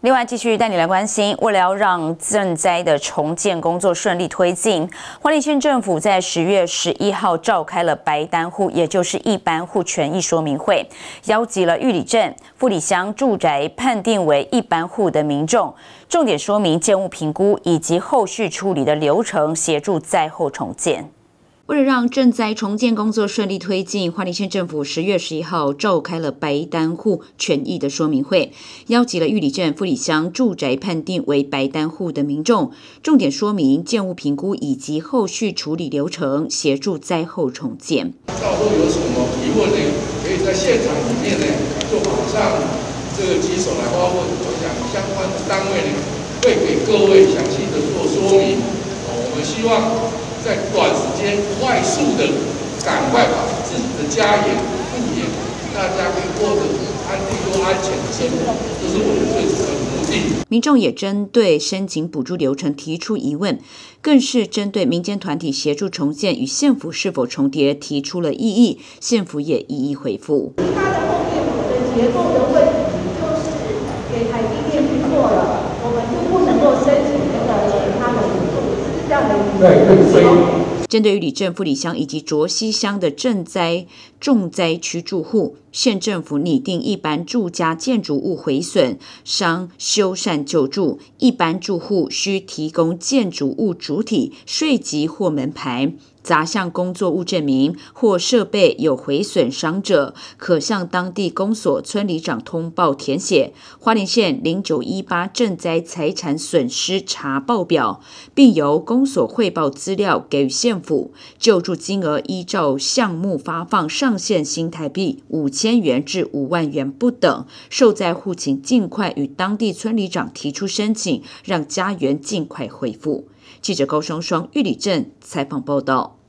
另外，继续带你来关心，为了要让震灾的重建工作顺利推进，花莲县政府在10月11号召开了白单户，也就是一般户权益说明会，邀集了玉里镇、富里乡住宅判定为一般户的民众，重点说明建物评估以及后续处理的流程，协助灾后重建。为了让震灾重建工作顺利推进，花莲县政府10月11号召开了白单户权益的说明会，邀集了玉里镇、富里乡住宅判定为白单户的民众，重点说明建物评估以及后续处理流程，协助灾后重建。 到时候有什么疑问呢，可以在现场里面呢，就马上这个举手来发问，我想相关的单位呢会给各位详细的做说明。我们希望在短时间快速的赶快把自己的家园复原，大家可以过得安定又安全的生活，这是我们最主要的目的。 民众也针对申请补助流程提出疑问，更是针对民间团体协助重建与县府是否重叠提出了异议，县府也一一回复。 它的后面我的结构的问题就是给台积电去做了，我们就不能够申请那个其他的补助，是这样的意思。 对。 针对于里镇、富里乡以及卓溪乡的震灾重灾区住户，县政府拟定一般住家建筑物毁损伤修缮救助，一般住户需提供建筑物主体税籍或门牌。杂项工作物证明或设备有毁损伤者，可向当地公所村里长通报填写花莲县0918震灾财产损失查报表，并由公所汇报资料给予县府。救助金额依照项目发放上限新台币5000元至5万元不等。受灾户请尽快与当地村里长提出申请，让家园尽快恢复。记者高双双玉里镇采访报道。